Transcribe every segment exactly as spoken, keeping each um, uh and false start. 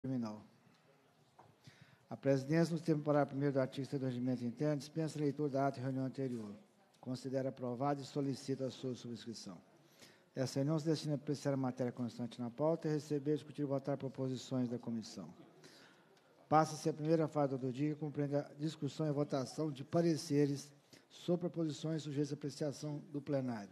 Criminal. A presidência, nos termos do parágrafo primeiro do artigo sessenta do Regimento Interno, dispensa a leitura da ata de reunião anterior. Considera aprovada e solicita a sua subscrição. Essa reunião se destina a apreciar a matéria constante na pauta e receber, discutir e votar proposições da comissão. Passa-se a primeira fase do dia, que compreende a discussão e votação de pareceres sobre proposições sujeitas à apreciação do plenário.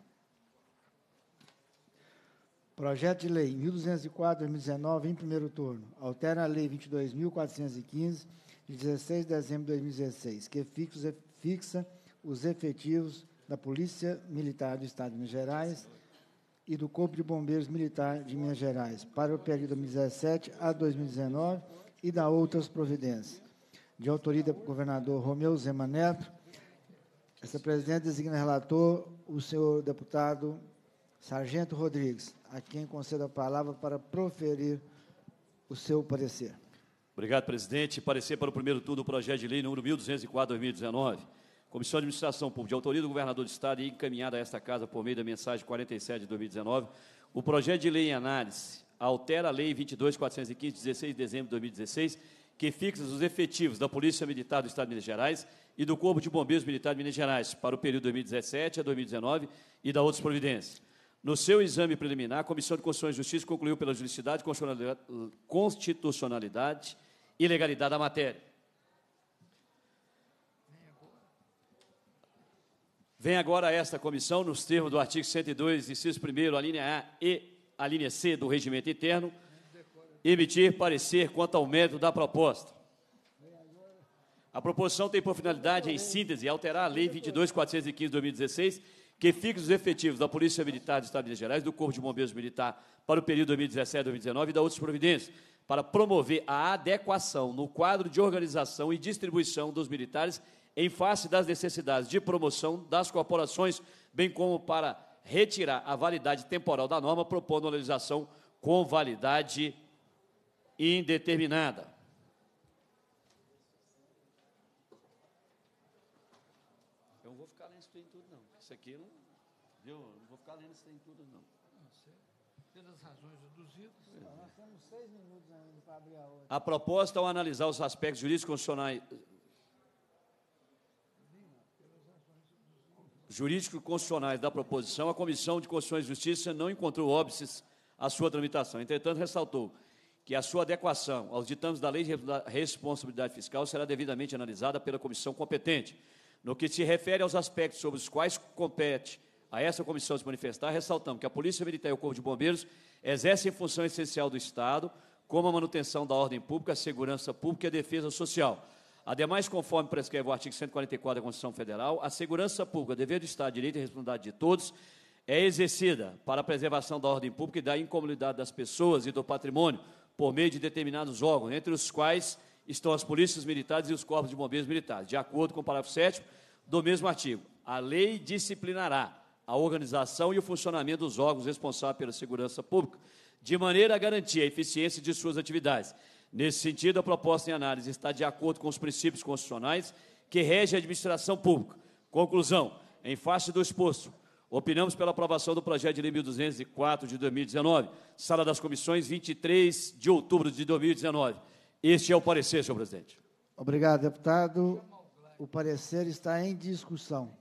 Projeto de Lei mil duzentos e quatro, dois mil e dezenove, em primeiro turno, altera a Lei vinte e dois mil quatrocentos e quinze, de dezesseis de dezembro de dois mil e dezesseis, que fixa, fixa os efetivos da Polícia Militar do Estado de Minas Gerais e do Corpo de Bombeiros Militar de Minas Gerais para o período dois mil e dezessete a dois mil e dezenove e da outras providências. De autoria do governador Romeu Zema Neto, essa presidente designa relator o senhor deputado Sargento Rodrigues, a quem concedo a palavra para proferir o seu parecer. Obrigado, presidente. Parecer para o primeiro turno do projeto de lei número mil duzentos e quatro, dois mil e dezenove. Comissão de Administração Pública, de autoria do governador do Estado e encaminhada a esta casa por meio da mensagem quarenta e sete de dois mil e dezenove, o projeto de lei em análise altera a Lei vinte e dois mil quatrocentos e quinze, de dezesseis de dezembro de dois mil e dezesseis, que fixa os efetivos da Polícia Militar do Estado de Minas Gerais e do Corpo de Bombeiros Militar de Minas Gerais para o período dois mil e dezessete a dois mil e dezenove e da outras providências. No seu exame preliminar, a Comissão de Constituição e Justiça concluiu pela juridicidade, constitucionalidade e legalidade da matéria. Vem agora a esta comissão, nos termos do artigo cento e dois, inciso primeiro, a linha A e a linha C do Regimento Interno, emitir parecer quanto ao mérito da proposta. A proposição tem por finalidade, em síntese, alterar a Lei vinte e dois mil quatrocentos e quinze de dois mil e dezesseis, que fixa os efetivos da Polícia Militar do Estado de Minas Gerais, do Corpo de Bombeiros Militar para o período dois mil e dezessete a dois mil e dezenove e da outras providências, para promover a adequação no quadro de organização e distribuição dos militares em face das necessidades de promoção das corporações, bem como para retirar a validade temporal da norma, propondo uma legislação com validade indeterminada. Eu não vou ficar lendo isso em tudo, não. Isso aqui não, viu? Não vou ficar lendo isso em tudo, não. Pelas razões deduzidas. Nós temos seis minutos ainda para abrir a outra. A proposta, ao analisar os aspectos jurídicos constitucionais, jurídico-constitucionais da proposição, a Comissão de Constituição e Justiça não encontrou óbices à sua tramitação. Entretanto, ressaltou que a sua adequação aos ditames da Lei de Responsabilidade Fiscal será devidamente analisada pela comissão competente. No que se refere aos aspectos sobre os quais compete a essa comissão se manifestar, ressaltamos que a Polícia Militar e o Corpo de Bombeiros exercem função essencial do Estado, como a manutenção da ordem pública, a segurança pública e a defesa social. Ademais, conforme prescreve o artigo cento e quarenta e quatro da Constituição Federal, a segurança pública, dever do Estado, direito e responsabilidade de todos, é exercida para a preservação da ordem pública e da incomunidade das pessoas e do patrimônio, por meio de determinados órgãos, entre os quais estão as polícias militares e os corpos de bombeiros militares. De acordo com o parágrafo sétimo do mesmo artigo, a lei disciplinará a organização e o funcionamento dos órgãos responsáveis pela segurança pública, de maneira a garantir a eficiência de suas atividades. Nesse sentido, a proposta em análise está de acordo com os princípios constitucionais que regem a administração pública. Conclusão, em face do exposto, opinamos pela aprovação do projeto de lei mil duzentos e quatro de dois mil e dezenove, Sala das Comissões, vinte e três de outubro de dois mil e dezenove. Este é o parecer, senhor presidente. Obrigado, deputado. O parecer está em discussão.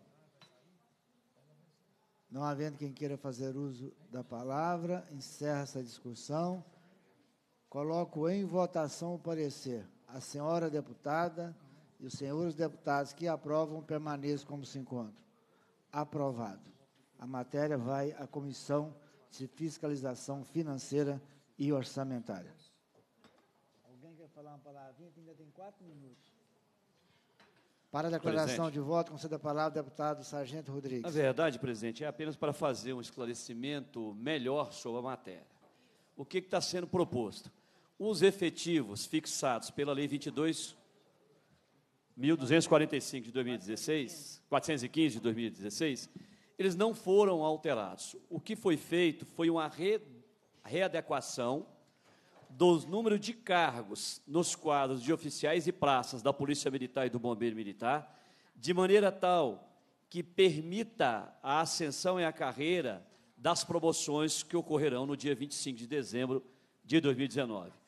Não havendo quem queira fazer uso da palavra, encerra essa discussão. Coloco em votação o parecer. A senhora deputada e os senhores deputados que aprovam permaneçam como se encontram. Aprovado. A matéria vai à Comissão de Fiscalização Financeira e Orçamentária. Alguém quer falar uma palavrinha? Ainda tem quatro minutos. Para a declaração Presidente, de voto, conceda a palavra ao deputado Sargento Rodrigues. Na verdade, presidente, é apenas para fazer um esclarecimento melhor sobre a matéria. O que está sendo proposto? Os efetivos fixados pela Lei vinte e dois mil duzentos e quarenta e cinco de dois mil e dezesseis, quatrocentos e quinze de dois mil e dezesseis, eles não foram alterados. O que foi feito foi uma re, readequação dos números de cargos nos quadros de oficiais e praças da Polícia Militar e do Bombeiro Militar, de maneira tal que permita a ascensão e a carreira das promoções que ocorrerão no dia vinte e cinco de dezembro de dois mil e dezenove.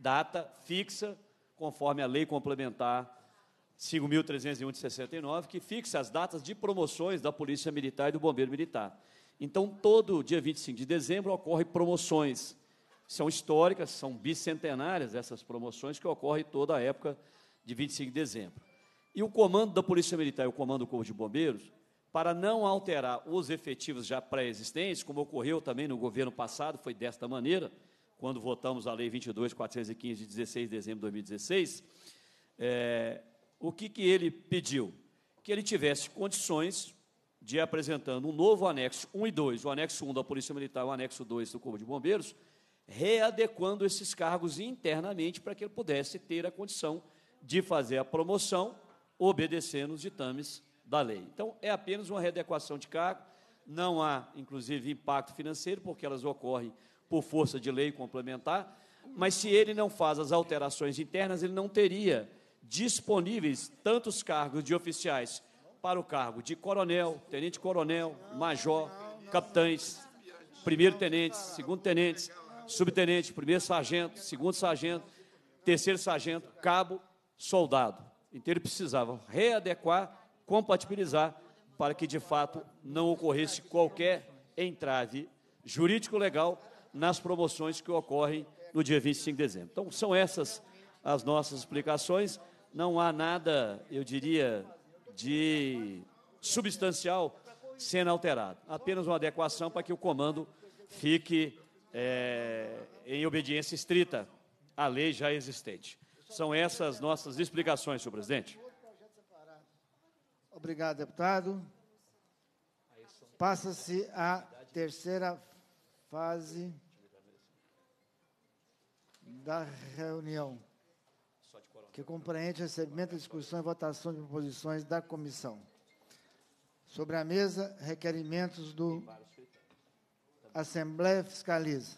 data fixa, conforme a Lei Complementar cinco mil trezentos e um de sessenta e nove, que fixa as datas de promoções da Polícia Militar e do Bombeiro Militar. Então, todo dia vinte e cinco de dezembro ocorrem promoções. São históricas, são bicentenárias essas promoções que ocorrem toda a época de vinte e cinco de dezembro. E o comando da Polícia Militar e o comando do Corpo de Bombeiros, para não alterar os efetivos já pré-existentes, como ocorreu também no governo passado, foi desta maneira, quando votamos a Lei vinte e dois mil quatrocentos e quinze, de dezesseis de dezembro de dois mil e dezesseis, é, o que, que ele pediu? Que ele tivesse condições de ir apresentando um novo anexo um e dois, o anexo um da Polícia Militar e o anexo dois do Corpo de Bombeiros, readequando esses cargos internamente para que ele pudesse ter a condição de fazer a promoção, obedecendo os ditames da lei. Então, é apenas uma readequação de cargo, não há, inclusive, impacto financeiro, porque elas ocorrem por força de lei complementar, mas se ele não faz as alterações internas, ele não teria disponíveis tantos cargos de oficiais para o cargo de coronel, tenente-coronel, major, capitães, primeiro-tenentes, segundo-tenentes, subtenente, primeiro-sargento, segundo-sargento, terceiro-sargento, cabo, soldado. Então, ele precisava readequar, compatibilizar, para que, de fato, não ocorresse qualquer entrave jurídico-legal nas promoções que ocorrem no dia vinte e cinco de dezembro. Então, são essas as nossas explicações. Não há nada, eu diria, de substancial sendo alterado. Apenas uma adequação para que o comando fique é, em obediência estrita à lei já existente. São essas nossas explicações, senhor presidente. Obrigado, deputado. Passa-se a terceira fase da reunião, que compreende recebimento, discussão e votação de proposições da comissão. Sobre a mesa, requerimentos do Assembleia Fiscaliza.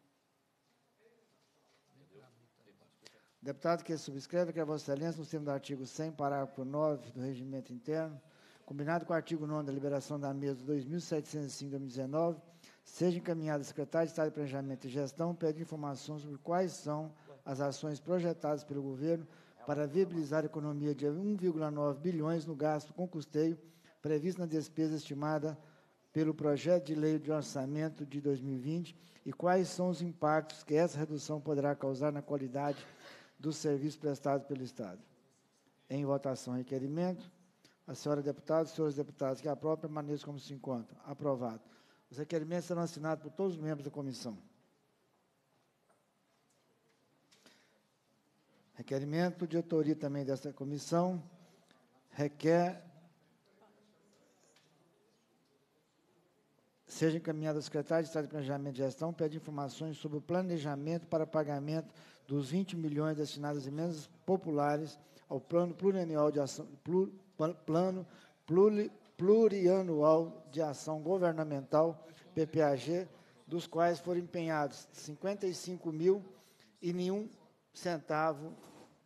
Deputado que subscreve que a Vossa Excelência, no termo do artigo cem, parágrafo nove do Regimento Interno, combinado com o artigo nono da liberação da mesa dois mil setecentos e cinco de dois mil e dezenove, seja encaminhado ao secretário de Estado de Planejamento e Gestão, pede informações sobre quais são as ações projetadas pelo governo para viabilizar a economia de um vírgula nove bilhões no gasto com custeio previsto na despesa estimada pelo projeto de lei de orçamento de dois mil e vinte e quais são os impactos que essa redução poderá causar na qualidade dos serviços prestados pelo Estado. Em votação, requerimento. A senhora deputada, os senhores deputados que aprovam, permaneçam como se encontram. Aprovado. Os requerimentos serão assinados por todos os membros da comissão. Requerimento de autoria também desta comissão requer seja encaminhado ao secretário de Estado de Planejamento e Gestão, pede informações sobre o planejamento para pagamento dos vinte milhões destinados às emendas populares ao Plano Plurianual de Ação, plur, plano pluri, Plurianual de Ação Governamental, P P A G, dos quais foram empenhados cinquenta e cinco mil e nenhum centavo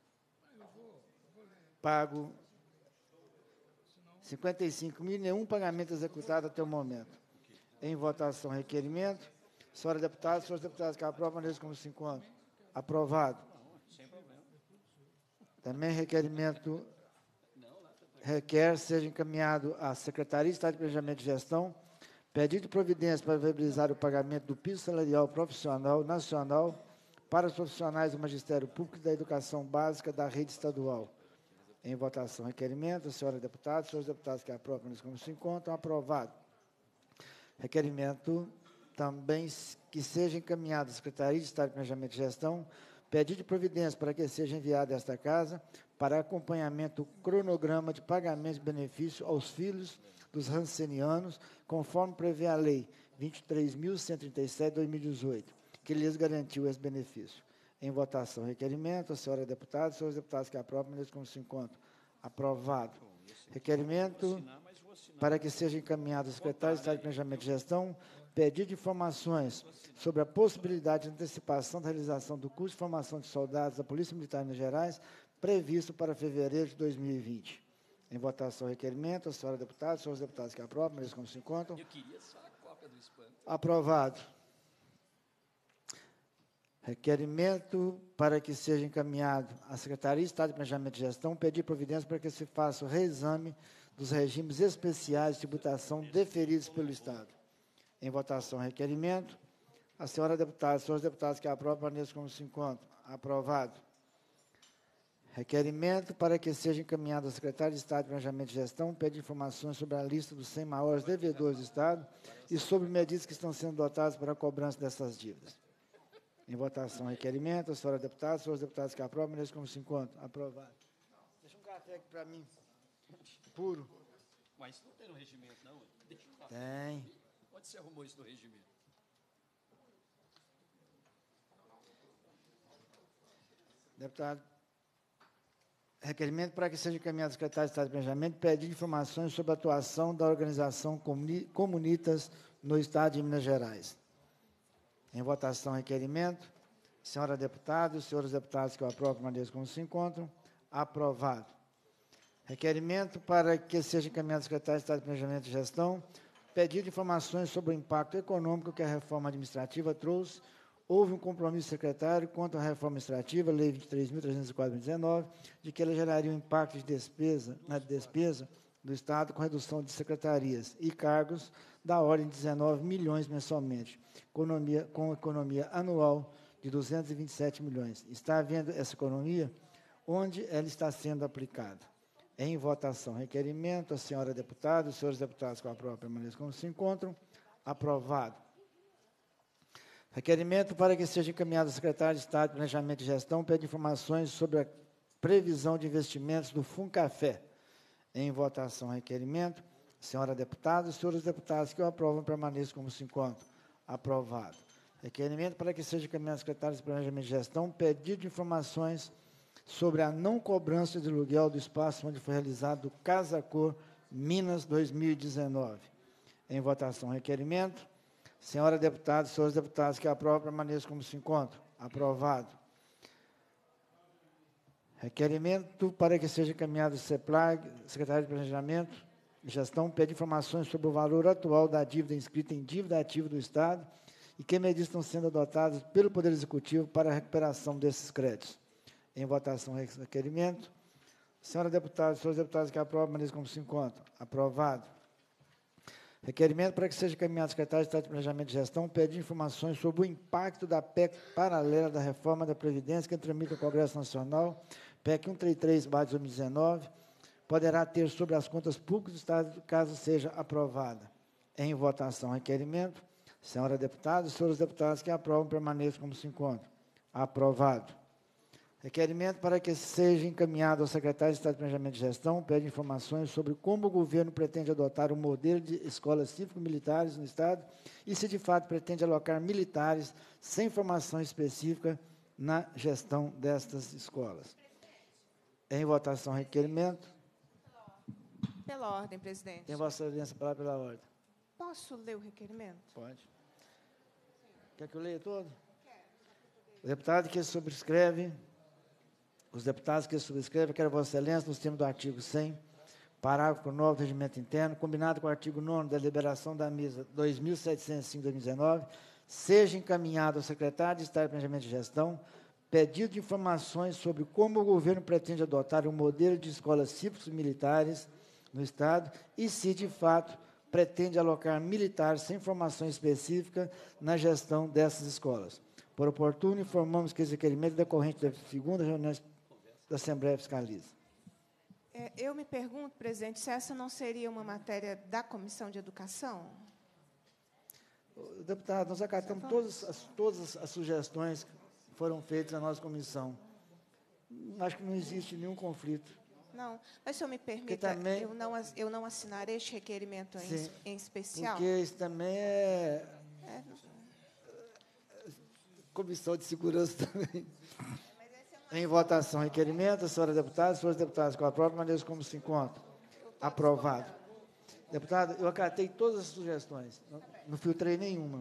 pago, cinquenta e cinco mil e nenhum pagamento executado até o momento. Em votação, requerimento. Senhora deputada, senhores deputados que aprovam, nesse como se encontra. Aprovado. Também requerimento requer seja encaminhado à Secretaria de Estado de Planejamento e Gestão pedido de providência para viabilizar o pagamento do piso salarial profissional nacional para os profissionais do Magistério Público e da Educação Básica da rede estadual. Em votação, requerimento. Senhora deputada, senhores deputados que aprovam, nesse como se encontram. Aprovado. Requerimento também que seja encaminhado à Secretaria de Estado de Planejamento e Gestão, pedido de providência para que seja enviado a esta casa para acompanhamento do cronograma de pagamento de benefício aos filhos dos rancenianos, conforme prevê a Lei vinte e três mil cento e trinta e sete de dois mil e dezoito, que lhes garantiu esse benefício. Em votação, requerimento. A senhora deputada, senhores deputados que aprovam, nesse como se encontra. Aprovado. Requerimento para que seja encaminhado ao secretário de Estado de Planejamento e Gestão, pedido de informações sobre a possibilidade de antecipação da realização do curso de formação de soldados da Polícia Militar de Minas Gerais, previsto para fevereiro de dois mil e vinte. Em votação, requerimento. A senhora deputada, senhores deputados que aprovam, eles como se encontram. Eu queria só a cópia do espanto. Aprovado. Requerimento para que seja encaminhado à Secretaria de Estado de Planejamento e Gestão, pedir providência para que se faça o reexame dos regimes especiais de tributação deferidos pelo Estado. Em votação, requerimento. A senhora deputada, senhores deputados que aprovam, permaneçam como se encontram. Aprovado. Requerimento para que seja encaminhado ao secretário de Estado de Planejamento e Gestão, pedir informações sobre a lista dos cem maiores devedores do Estado e sobre medidas que estão sendo adotadas para a cobrança dessas dívidas. Em votação, requerimento. A senhora deputada, senhores deputados que aprovam, permaneçam como se encontram. Aprovado. Deixa um café aqui para mim. Puro. Mas não tem no regimento, não? Deixa eu falar. Tem. Onde você arrumou isso no regimento? Deputado, requerimento para que seja encaminhado ao secretário de Estado de Planejamento pedir informações sobre a atuação da organização Comuni- Comunitas no Estado de Minas Gerais. Em votação, requerimento. Senhora deputada e os senhores deputados que eu aprovo, permaneçam como se encontram. Aprovado. Requerimento para que seja encaminhado ao secretário de Estado de Planejamento e Gestão pedido informações sobre o impacto econômico que a reforma administrativa trouxe. Houve um compromisso secretário quanto à reforma administrativa, Lei vinte e três mil trezentos e quatro de dois mil e dezenove, de que ela geraria um impacto de despesa, na despesa do Estado com redução de secretarias e cargos da ordem de dezenove milhões mensalmente, economia, com economia anual de duzentos e vinte e sete milhões. Está havendo essa economia? Onde ela está sendo aplicada? Em votação, requerimento. A senhora deputada, os senhores deputados com a prova permaneçam como se encontram. Aprovado. Requerimento para que seja encaminhado ao secretário de Estado de Planejamento e Gestão, pede informações sobre a previsão de investimentos do FUNCAFé. Em votação, requerimento. Senhora deputada, os senhores deputados que o aprovam permaneçam como se encontram. Aprovado. Requerimento para que seja encaminhado ao secretário de Planejamento e Gestão, pedido de informações sobre a não cobrança de aluguel do espaço onde foi realizado o Casa Cor Minas dois mil e dezenove. Em votação, requerimento. Senhora deputada, senhores deputados que aprovam, permaneçam como se encontram. Aprovado. Requerimento para que seja encaminhado ao CEPLAG, Secretário de Planejamento e Gestão, pede informações sobre o valor atual da dívida inscrita em dívida ativa do Estado e que medidas estão sendo adotadas pelo Poder Executivo para a recuperação desses créditos. Em votação, requerimento. Senhora deputada, senhores deputados que aprovam, permaneçam como se encontram. Aprovado. Requerimento para que seja encaminhado ao secretário de Estado de Planejamento e Gestão, pedir informações sobre o impacto da P E C paralela da reforma da Previdência que tramita no Congresso Nacional, P E C cento e trinta e três barra dois mil e dezenove, poderá ter sobre as contas públicas do Estado, caso seja aprovada. Em votação, requerimento. Senhora deputada e senhores deputados que aprovam, permaneçam como se encontram. Aprovado. Requerimento para que seja encaminhado ao secretário de Estado de Planejamento e Gestão, pede informações sobre como o governo pretende adotar um modelo de escolas cívico-militares no Estado e se, de fato, pretende alocar militares sem formação específica na gestão destas escolas. Em votação, requerimento. Pela ordem, presidente. Tem Vossa Excelência a palavra pela ordem. Posso ler o requerimento? Pode. Quer que eu leia todo? O deputado que subscreve... Os deputados que subscrevem, quero Vossa Excelência, nos termos do artigo cem, parágrafo nove do Regimento Interno, combinado com o artigo nono da deliberação da mesa dois mil setecentos e cinco de dois mil e dezenove, seja encaminhado ao secretário de Estado de Planejamento e Gestão pedido de informações sobre como o governo pretende adotar um modelo de escolas cívicos militares no Estado e se, de fato, pretende alocar militares sem formação específica na gestão dessas escolas. Por oportuno, informamos que esse requerimento é decorrente da segunda reunião da Assembleia Fiscaliza. É, eu me pergunto, presidente, se essa não seria uma matéria da Comissão de Educação? Deputado, nós acatamos todas as, todas as sugestões que foram feitas na nossa comissão. Acho que não existe nenhum conflito. Não, mas se eu me permita, também, eu, não, eu não assinarei este requerimento em, sim, em especial? Porque isso também é... é Comissão de Segurança também. Em votação, requerimento, a senhora deputada, os senhores deputados com a própria maneira como se encontra. Aprovado. Deputado, eu acatei todas as sugestões, não, não filtrei nenhuma.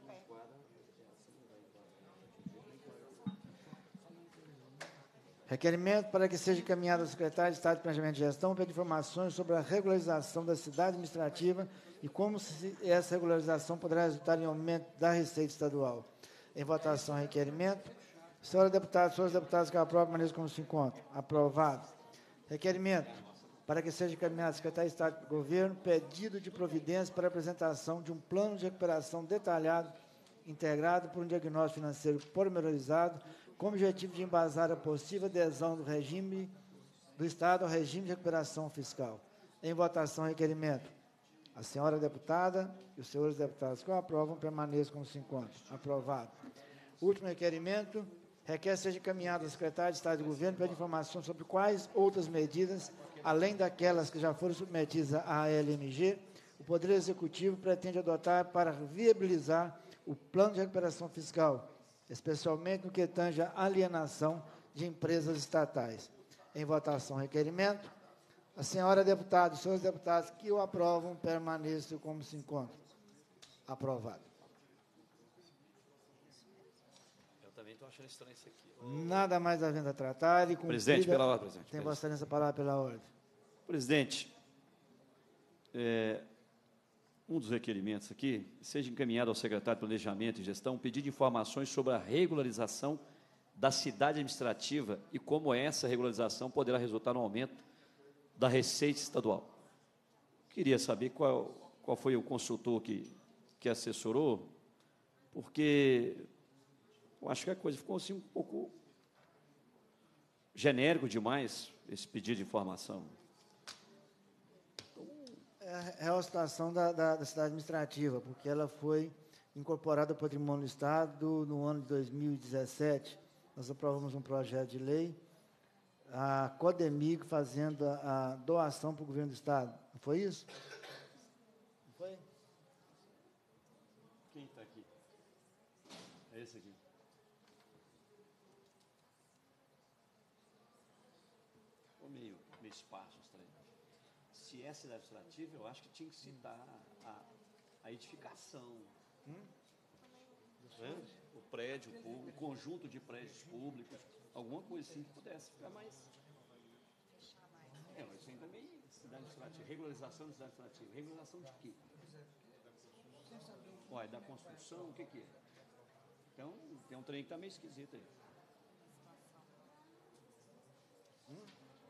Requerimento para que seja encaminhado ao secretário de Estado de Planejamento e Gestão para informações sobre a regularização da cidade administrativa e como se essa regularização poderá resultar em aumento da receita estadual. Em votação, requerimento. Senhora deputada, senhores deputados que aprovam, permaneçam como se encontram. Aprovado. Requerimento. Para que seja encaminhado ao Secretário de Estado do Governo, pedido de providência para a apresentação de um plano de recuperação detalhado, integrado por um diagnóstico financeiro pormenorizado, com o objetivo de embasar a possível adesão do regime do Estado ao regime de recuperação fiscal. Em votação, requerimento. A senhora deputada e os senhores deputados que o aprovam permaneçam como se encontram. Aprovado. Último requerimento. Requer seja encaminhado ao secretário de Estado de Governo para informação sobre quais outras medidas, além daquelas que já foram submetidas à A L M G, o Poder Executivo pretende adotar para viabilizar o plano de recuperação fiscal, especialmente no que tange à alienação de empresas estatais. Em votação, requerimento. A senhora deputada e os senhores deputados que o aprovam permaneçam como se encontram. Aprovado. Eu também estou achando estranho isso aqui. Nada mais havendo a tratar e cumprida... Presidente, pela ordem, presidente. Tem Vossa Excelência a palavra pela ordem. Presidente, é, um dos requerimentos aqui, seja encaminhado ao secretário de Planejamento e Gestão um pedido de informações sobre a regularização da cidade administrativa e como essa regularização poderá resultar no aumento da receita estadual. Queria saber qual, qual foi o consultor que, que assessorou, porque eu acho que a coisa ficou assim um pouco genérico demais, esse pedido de informação. É a situação da, da, da cidade administrativa, porque ela foi incorporada ao patrimônio do Estado no ano de dois mil e dezessete. Nós aprovamos um projeto de lei, a Codemig fazendo a, a doação para o governo do Estado. Não foi isso? Não foi? Quem está aqui? É esse aqui. Ficou meio, meio esparso os três. Se é cidade administrativa, eu acho que tinha que citar a, a edificação. Hum? Né? O prédio público, o conjunto de prédios públicos, alguma coisa assim que pudesse ficar mais... É, mas isso ainda é meio cidade administrativa, regularização de cidade administrativa. Regularização de quê? Olha, da construção, o que que é? Então, tem um trem que está meio esquisito aí. Hum?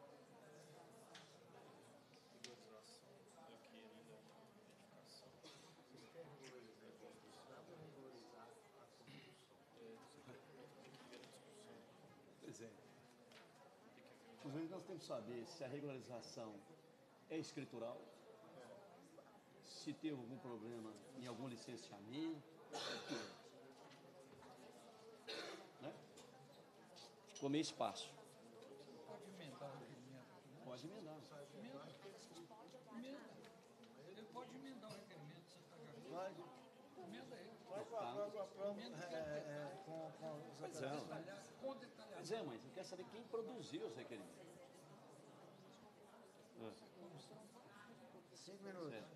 Pois é. Inclusive, nós temos que saber se a regularização é escritural, se teve algum problema em algum licenciamento, né? Ficou meio espaço. Pode emendar o requerimento. Pode emendar. Emenda. Emenda. Ele pode emendar o requerimento, você está de acordo? Pode. Emenda ele. Pode, eu aprovo, eu aprovo, é, é, com, com os Pois é. Detalhar, com detalhamento. Pois é, mas eu quero saber quem produziu os requerimentos. Ah, Cinco minutos. é.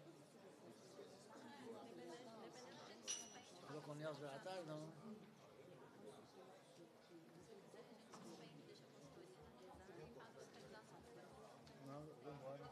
Colocou o Nelson à tarde? Não. Não, vou embora.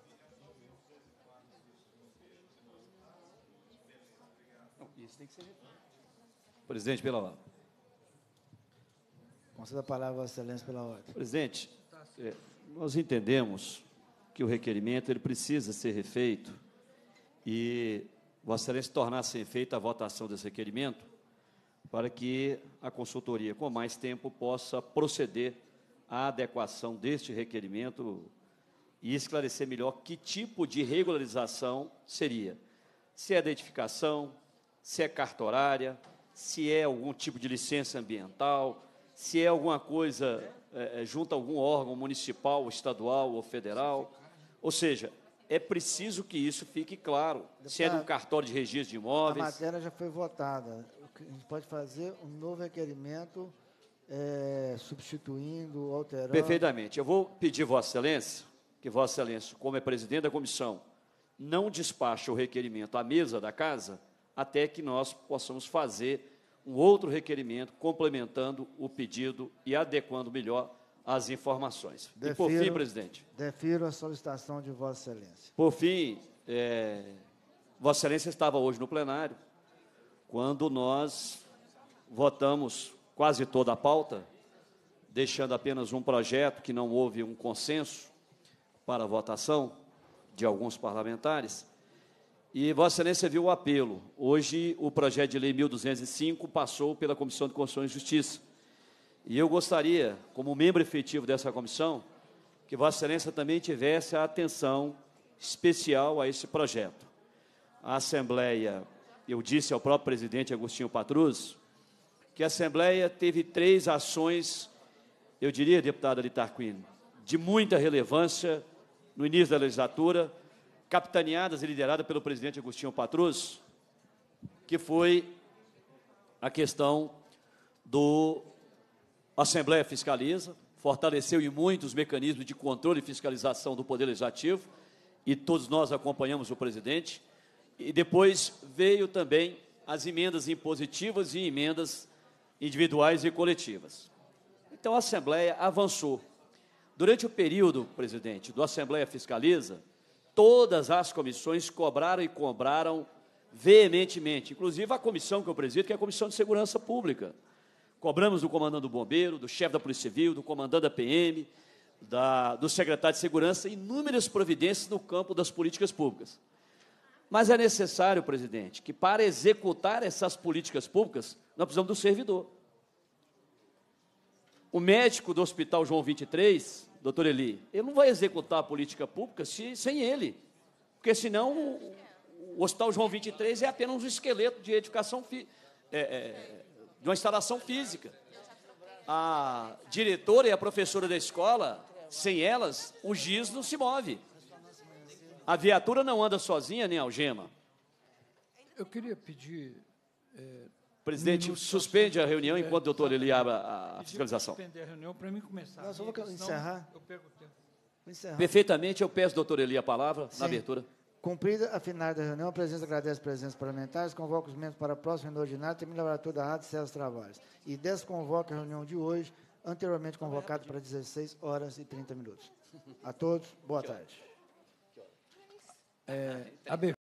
Não, isso tem que ser. Presidente, pela ordem. Conceda a palavra a Vossa Excelência pela ordem. Presidente, é, nós entendemos que o requerimento ele precisa ser refeito e Vossa Excelência tornar-se efeita a votação desse requerimento para que a consultoria, com mais tempo, possa proceder à adequação deste requerimento e esclarecer melhor que tipo de regularização seria. Se é da edificação, se é cartorária, se é algum tipo de licença ambiental, se é alguma coisa é, junto a algum órgão municipal, estadual ou federal. Ou seja, é preciso que isso fique claro. Deputado, se é de um cartório de registro de imóveis... A matéria já foi votada. A gente pode fazer um novo requerimento, é, substituindo, alterando... Perfeitamente. Eu vou pedir, Vossa Excelência, que Vossa Excelência, como é presidente da comissão, não despache o requerimento à mesa da casa até que nós possamos fazer um outro requerimento complementando o pedido e adequando melhor as informações. Defiro, e, por fim, presidente... Defiro a solicitação de Vossa Excelência. Por fim, é, Vossa Excelência estava hoje no plenário, quando nós votamos quase toda a pauta, deixando apenas um projeto que não houve um consenso para a votação de alguns parlamentares. E Vossa Excelência viu o apelo. Hoje, o projeto de lei mil duzentos e cinco passou pela Comissão de Constituição e Justiça. E eu gostaria, como membro efetivo dessa comissão, que Vossa Excelência também tivesse a atenção especial a esse projeto. A Assembleia, eu disse ao próprio presidente Agostinho Patrus, que a Assembleia teve três ações, eu diria, deputada Litarquini, de muita relevância no início da legislatura, capitaneadas e lideradas pelo presidente Agostinho Patrus, que foi a questão do Assembleia Fiscaliza, fortaleceu em muito os mecanismos de controle e fiscalização do Poder Legislativo, e todos nós acompanhamos o presidente, e depois veio também as emendas impositivas e emendas individuais e coletivas. Então, a Assembleia avançou. Durante o período, presidente, do Assembleia Fiscaliza, todas as comissões cobraram e cobraram veementemente, inclusive a comissão que eu presido, que é a Comissão de Segurança Pública. Cobramos do comandante do Bombeiro, do chefe da Polícia Civil, do comandante da P M, da, do secretário de Segurança, inúmeras providências no campo das políticas públicas. Mas é necessário, presidente, que para executar essas políticas públicas, nós precisamos do servidor. O médico do Hospital João vinte e três, doutor Eli, ele não vai executar a política pública se, sem ele, porque senão o, o Hospital João vinte e três é apenas um esqueleto de edificação, fi, é, é, de uma instalação física. A diretora e a professora da escola, sem elas, o giz não se move. A viatura não anda sozinha, nem algema. Eu queria pedir... É, Presidente, um suspende a reunião é, enquanto o doutor Eli abre a, a fiscalização. Suspender a reunião para mim começar. Nós vamos encerrar. Eu pego o tempo. Encerrar. Perfeitamente, eu peço, doutor Eli, a palavra Sim. na abertura. Cumprida a finalidade da reunião, a presidência agradece a presença parlamentares, convoca os membros para a próxima reunião ordinária, termina a oratória da Rádio e encerra os trabalhos. E desconvoca a reunião de hoje, anteriormente convocada para dezesseis horas e trinta minutos. A todos, boa tarde. É, abertura.